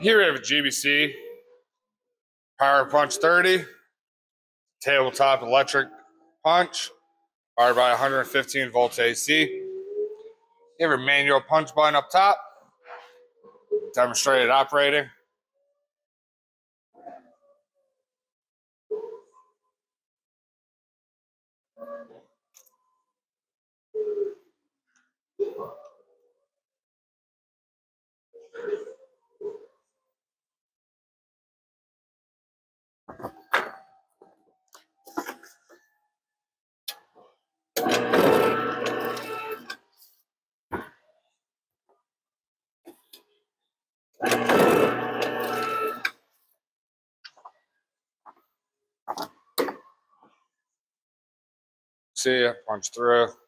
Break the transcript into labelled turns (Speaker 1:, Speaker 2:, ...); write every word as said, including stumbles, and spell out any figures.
Speaker 1: Here we have a G B C Power Punch thirty tabletop electric punch, powered by one hundred fifteen volts A C. You have a manual punch button up top, demonstrated operating. See ya, punch through.